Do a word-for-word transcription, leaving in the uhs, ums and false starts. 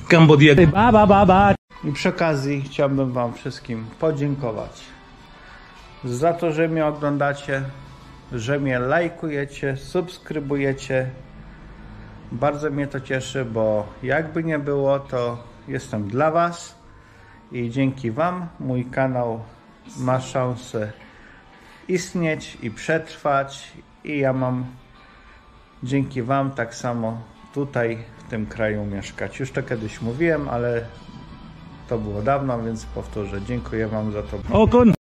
Cambodia. Ba, ba, ba, ba. I przy okazji chciałbym wam wszystkim podziękować za to, że mnie oglądacie, że mnie lajkujecie, subskrybujecie. Bardzo mnie to cieszy, bo jakby nie było, to jestem dla was i dzięki wam mój kanał ma szansę istnieć i przetrwać i ja mam dzięki wam tak samo tutaj w tym kraju mieszkać. Już to kiedyś mówiłem, ale to było dawno, więc powtórzę. Dziękuję wam za to. O kun.